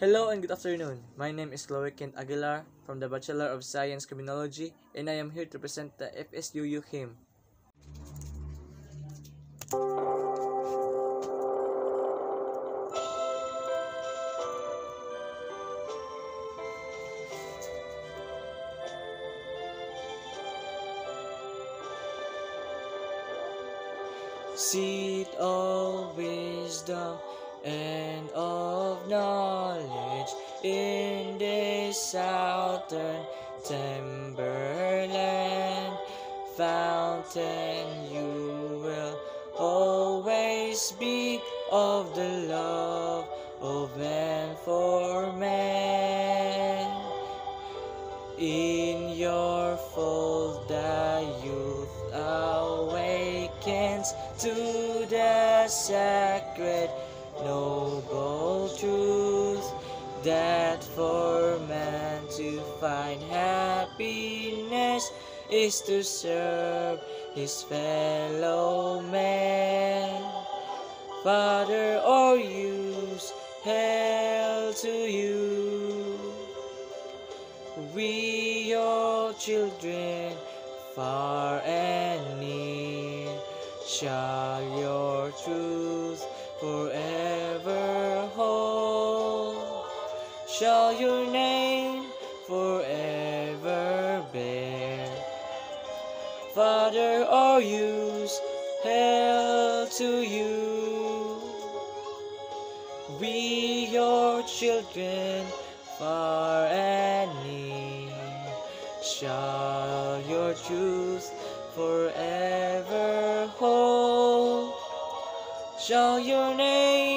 Hello and good afternoon. My name is Chloe Kent Aguilar from the Bachelor of Science Criminology, and I am here to present the FSUU hymn. Seat of wisdom and of knowledge in this southern timberland, fountain you will always be of the love of man for man. In your fold the youth awakens to the sacred noble truth, that for man to find happiness is to serve his fellow man. Father, or use, hail to you. We your children, far and near, shall your truth forever hold, shall your name forever bear. Father, or use, hail to you. We your children, far and near, shall your truth forever hold, shall your name